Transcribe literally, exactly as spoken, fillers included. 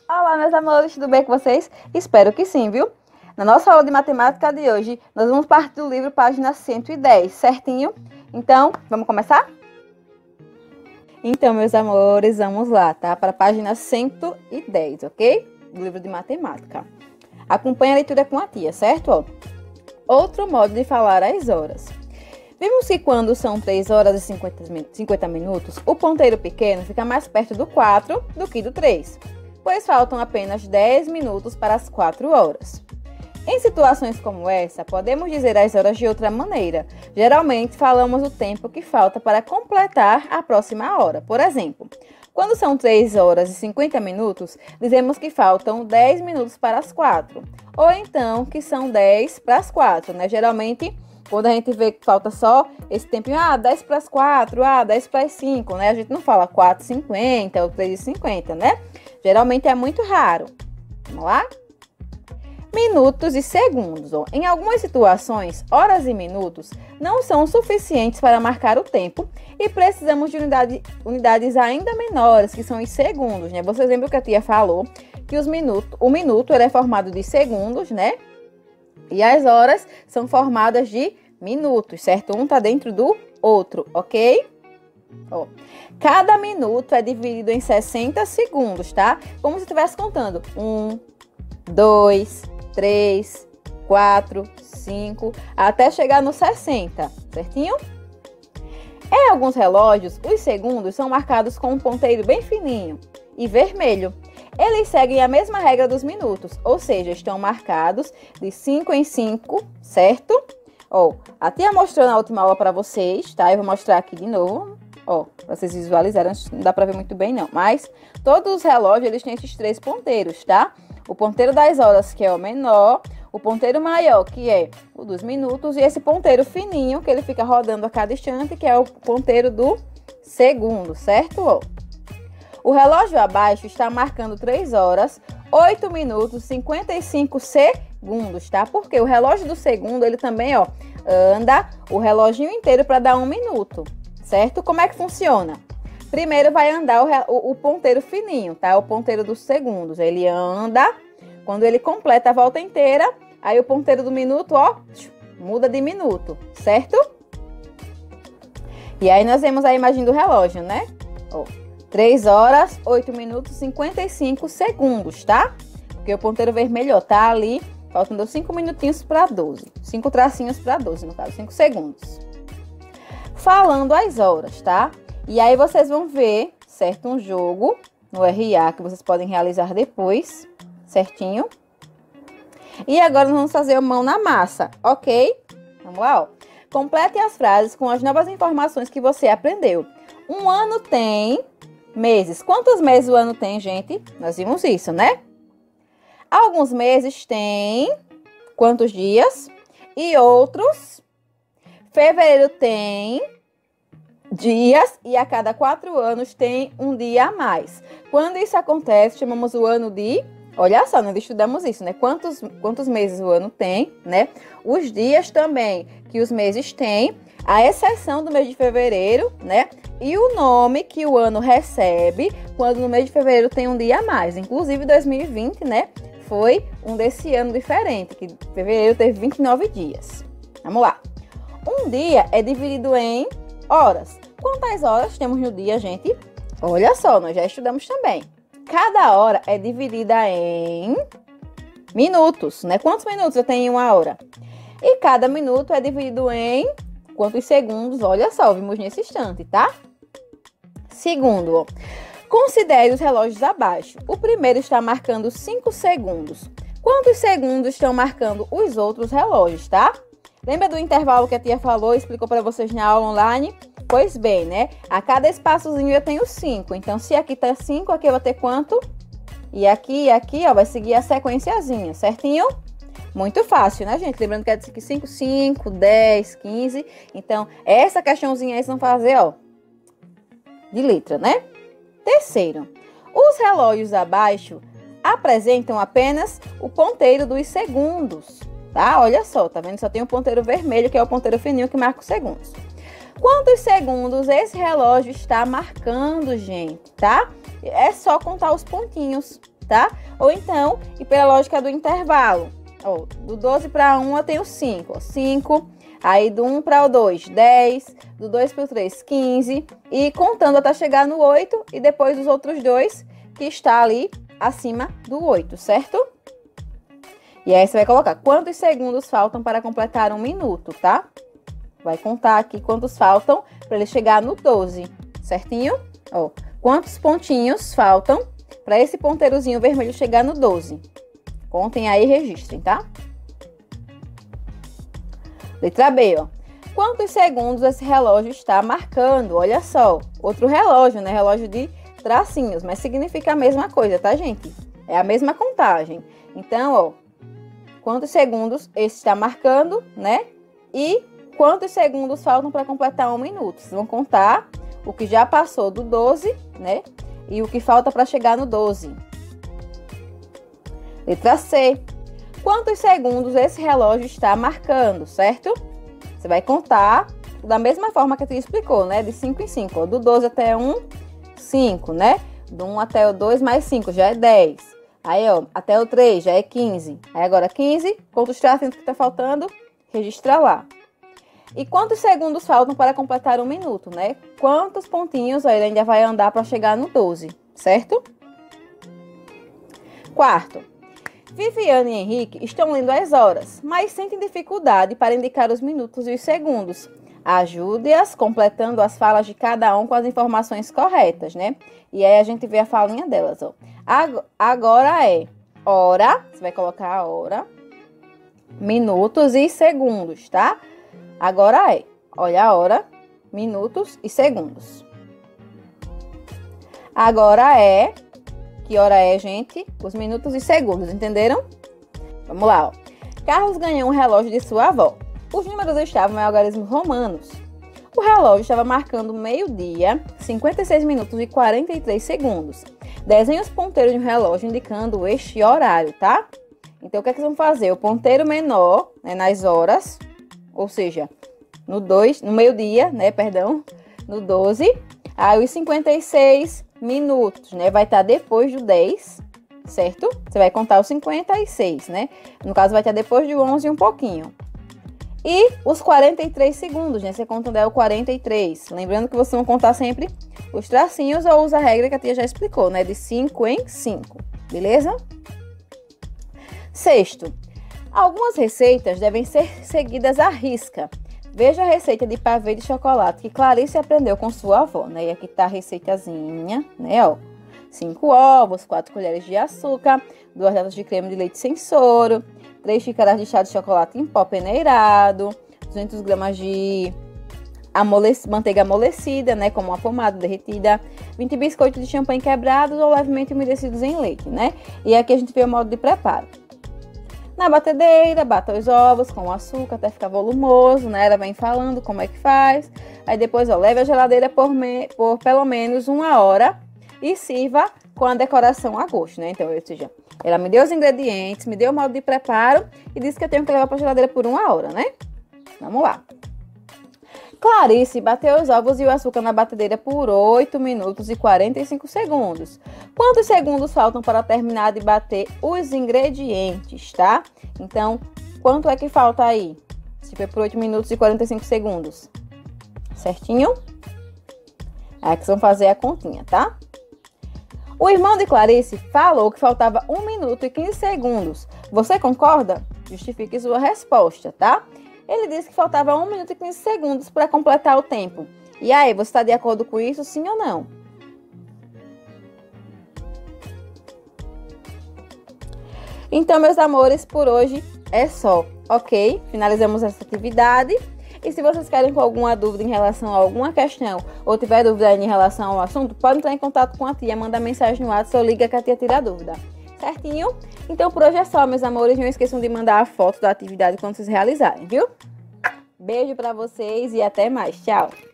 Olá, meus amores, tudo bem com vocês? Espero que sim, viu? Na nossa aula de matemática de hoje, nós vamos partir do livro página cento e dez, certinho? Então, vamos começar? Então, meus amores, vamos lá, tá? Para a página cento e dez, ok? Do livro de matemática. Acompanhe a leitura com a tia, certo? Ó, outro modo de falar as horas. Vimos que quando são três horas e cinquenta minutos, o ponteiro pequeno fica mais perto do quatro do que do três, pois faltam apenas dez minutos para as quatro horas. Em situações como essa, podemos dizer as horas de outra maneira. Geralmente, falamos o tempo que falta para completar a próxima hora. Por exemplo, quando são três horas e cinquenta minutos, dizemos que faltam dez minutos para as quatro. Ou então, que são dez para as quatro, né? Geralmente, quando a gente vê que falta só esse tempinho, ah, dez para as quatro, ah, dez para as cinco, né? A gente não fala quatro e cinquenta ou três e cinquenta, né? Geralmente é muito raro. Vamos lá? Minutos e segundos. Ó. Em algumas situações, horas e minutos não são suficientes para marcar o tempo e precisamos de unidade, unidades ainda menores, que são os segundos, né? Vocês lembram que a tia falou que os minutos, o minuto ele é formado de segundos, né? E as horas são formadas de minutos, certo? Um tá dentro do outro, ok? Ó. Cada minuto é dividido em sessenta segundos, tá? Como se estivesse contando. Um, dois, três, quatro, cinco, até chegar no sessenta, certinho? Em alguns relógios, os segundos são marcados com um ponteiro bem fininho e vermelho. Eles seguem a mesma regra dos minutos, ou seja, estão marcados de cinco em cinco, certo? Ó, a tia mostrou na última aula para vocês, tá? Eu vou mostrar aqui de novo, ó, para vocês visualizarem, não dá para ver muito bem não, mas todos os relógios, eles têm esses três ponteiros, tá? O ponteiro das horas, que é o menor, o ponteiro maior, que é o dos minutos, e esse ponteiro fininho, que ele fica rodando a cada instante, que é o ponteiro do segundo, certo? Ó. O relógio abaixo está marcando três horas, oito minutos, cinquenta e cinco segundos, tá? Porque o relógio do segundo, ele também, ó, anda o reloginho inteiro para dar um minuto, certo? Como é que funciona? Primeiro vai andar o, o, o ponteiro fininho, tá? O ponteiro dos segundos. Ele anda, quando ele completa a volta inteira, aí o ponteiro do minuto, ó, muda de minuto, certo? E aí nós vemos a imagem do relógio, né? Ó, três horas, oito minutos, cinquenta e cinco segundos, tá? Porque o ponteiro vermelho, ó, tá ali, faltando cinco minutinhos para doze. cinco tracinhos para doze, no caso, cinco segundos. Falando as horas, tá? E aí vocês vão ver, certo, um jogo no R A que vocês podem realizar depois, certinho? E agora nós vamos fazer a mão na massa, ok? Vamos lá, ó. Complete as frases com as novas informações que você aprendeu. Um ano tem meses. Quantos meses o ano tem, gente? Nós vimos isso, né? Alguns meses têm quantos dias? E outros? Fevereiro tem dias e a cada quatro anos tem um dia a mais. Quando isso acontece, chamamos o ano de... Olha só, nós estudamos isso, né? Quantos, quantos meses o ano tem, né? Os dias também que os meses têm, a exceção do mês de fevereiro, né? E o nome que o ano recebe quando no mês de fevereiro tem um dia a mais. Inclusive, dois mil e vinte, né? Foi um desse ano diferente, que fevereiro teve vinte e nove dias. Vamos lá. Um dia é dividido em horas. Quantas horas temos no dia, gente? Olha só, nós já estudamos também. Cada hora é dividida em minutos, né? Quantos minutos eu tenho em uma hora? E cada minuto é dividido em quantos segundos? Olha só, vimos nesse instante, tá? Segundo, ó, considere os relógios abaixo. O primeiro está marcando cinco segundos. Quantos segundos estão marcando os outros relógios, tá? Lembra do intervalo que a tia falou e explicou para vocês na aula online? Pois bem, né? A cada espaçozinho eu tenho cinco. Então, se aqui tá cinco, aqui eu vou ter quanto? E aqui e aqui, ó, vai seguir a sequenciazinha, certinho? Muito fácil, né, gente? Lembrando que é de cinco, cinco, dez, quinze. Então, essa caixãozinha aí vocês vão fazer, ó, de letra, né? Terceiro, os relógios abaixo apresentam apenas o ponteiro dos segundos. Tá? Olha só, tá vendo? Só tem um ponteiro vermelho, que é o ponteiro fininho que marca os segundos. Quantos segundos esse relógio está marcando, gente, tá? É só contar os pontinhos. tá? Ou então, e pela lógica do intervalo. Ó, do doze para um eu tenho cinco, ó, cinco. Aí do um para o dois, dez. Do dois para o três, quinze. E contando até chegar no oito. E depois os outros dois que está ali acima do oito, certo? E aí você vai colocar quantos segundos faltam para completar um minuto, tá? Vai contar aqui quantos faltam para ele chegar no doze, certinho? Ó, quantos pontinhos faltam para esse ponteirozinho vermelho chegar no doze? Contem aí e registrem, tá? Letra B, ó. Quantos segundos esse relógio está marcando? Olha só, outro relógio, né? Relógio de tracinhos, mas significa a mesma coisa, tá, gente? É a mesma contagem. Então, ó, quantos segundos esse está marcando, né? E quantos segundos faltam para completar um minuto? Vocês vão contar o que já passou do doze, né? E o que falta para chegar no doze. Letra C. Quantos segundos esse relógio está marcando, certo? Você vai contar da mesma forma que a tia explicou, né? De cinco em cinco. Ó. Do doze até um, cinco, né? Do um até o dois mais cinco já é dez. Aí, ó, até o três já é quinze. Aí agora quinze, conta os tracinhos que tá faltando, registra lá. E quantos segundos faltam para completar um minuto, né? Quantos pontinhos ó, ele ainda vai andar para chegar no doze, certo? Quarto. Viviane e Henrique estão lendo as horas, mas sentem dificuldade para indicar os minutos e os segundos. Ajude-as completando as falas de cada um com as informações corretas, né? E aí a gente vê a falinha delas, ó. Agora é hora, você vai colocar a hora, minutos e segundos, tá? Agora é, olha a hora, minutos e segundos. Agora é, que hora é, gente? Os minutos e segundos, entenderam? Vamos lá, ó. Carlos ganhou um relógio de sua avó. Os números estavam em algarismos romanos. O relógio estava marcando meio-dia, cinquenta e seis minutos e quarenta e três segundos. Desenhe os ponteiros de um relógio indicando este horário, tá? Então, o que é que vocês vão fazer? O ponteiro menor, né, nas horas, ou seja, no dois, no meio-dia, né, perdão, no doze, aí os cinquenta e seis minutos, né, vai estar depois do dez, certo? Você vai contar os cinquenta e seis, né? No caso, vai estar depois do onze um pouquinho. E os quarenta e três segundos, né? Você conta onde é o quarenta e três. Lembrando que vocês vão contar sempre os tracinhos ou usa a regra que a tia já explicou, né? De cinco em cinco, beleza? Sexto, algumas receitas devem ser seguidas à risca. Veja a receita de pavê de chocolate que Clarice aprendeu com sua avó, né? E aqui tá a receitazinha, né? Ó, cinco ovos, quatro colheres de açúcar, duas latas de creme de leite sem soro, três xícaras de chá de chocolate em pó peneirado, duzentas gramas de amolec... manteiga amolecida, né, como uma pomada derretida, vinte biscoitos de champanhe quebrados ou levemente umedecidos em leite, né? E aqui a gente vê o modo de preparo. Na batedeira, bata os ovos com açúcar até ficar volumoso, né? Ela vem falando como é que faz. Aí depois, ó, leve à geladeira por, me... por pelo menos uma hora e sirva com a decoração a gosto, né? Então, ou seja, ela me deu os ingredientes, me deu o modo de preparo e disse que eu tenho que levar para a geladeira por uma hora, né? Vamos lá. Clarice bateu os ovos e o açúcar na batedeira por oito minutos e quarenta e cinco segundos. Quantos segundos faltam para terminar de bater os ingredientes, tá? Então, quanto é que falta aí? Se foi por oito minutos e quarenta e cinco segundos. Certinho? Aí que vocês vão fazer a continha, tá? O irmão de Clarice falou que faltava um minuto e quinze segundos. Você concorda? Justifique sua resposta, tá? Ele disse que faltava um minuto e quinze segundos para completar o tempo. E aí, você está de acordo com isso, sim ou não? Então, meus amores, por hoje é só, ok? Finalizamos essa atividade. E se vocês querem com alguma dúvida em relação a alguma questão ou tiver dúvida em relação ao assunto, pode entrar em contato com a tia, manda mensagem no WhatsApp ou liga que a tia tira a dúvida. Certinho? Então, por hoje é só, meus amores. Não esqueçam de mandar a foto da atividade quando vocês realizarem, viu? Beijo pra vocês e até mais. Tchau!